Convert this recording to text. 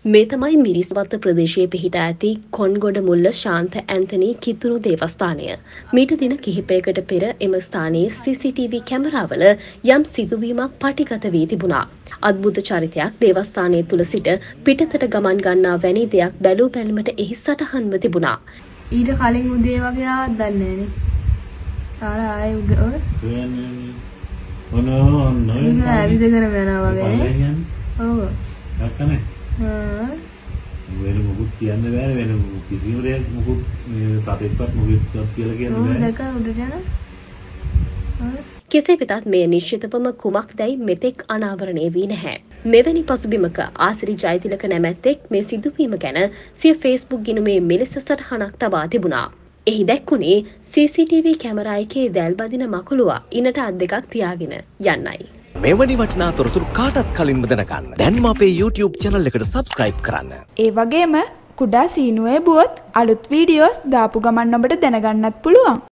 මේ තමයි මිරිස්වත්ත ප්‍රදේශයේ පිහිටා ඇති කොන්ගොඩ මුල්ල ශාන්ත ඇන්තනී කිතුණු දේවස්ථානය. මීට දින කිහිපයකට පෙර එම ස්ථානයේ CCTV කැමරාවල යම් සිදුවීමක් පටිගත වී තිබුණා. අద్භුත චරිතයක් දේවස්ථානය තුල සිට පිටතට ගමන් ගන්නා වැනි දෙයක් බැලූ බැලමට එහි සටහන්ව තිබුණා. ඊට කලින් උදේ වගේ ආවත් දන්නේ නැහැ නේ. ආයේ උඩ ඒක ඇවිදගෙන යනවා වගේ. ඔව්. නැත්නම් වෙන මොකුත් කියන්න බෑ වෙන කිසිම දෙයක් මොකුත් සතෙක්වත් මොකුත් කියලා කියන්න බෑ. ඔව් දැක උඩට යන. කෙසේ වෙතත් මේ නිශ්චිතවම කුමක්දයි මෙතෙක් අනාවරණය වී නැහැ. මෙවැනි පසුබිමක ආසිරි ජයතිලක නැමැත්තෙක් මේ සිදුවීම ගැන සිය Facebook ගිණුමේ මෙලෙස සටහනක් තබා තිබුණා. එහි දැක්වුණේ CCTV කැමරා එකේ දැල් බදින මකුලුවා ඉනට අත් දෙකක් තියාගෙන යන්නයි. මෙවැනි වටිනා තොරතුරු කාටත් කලින්ම දැනගන්න දැන්ම අපේ YouTube channel එකට subscribe කරන්න. ඒ වගේම කුඩා සීනුවේ බුවොත් අලුත් වීඩියෝස් දාපු ගමන් ඔබට දැනගන්නත් පුළුවන්.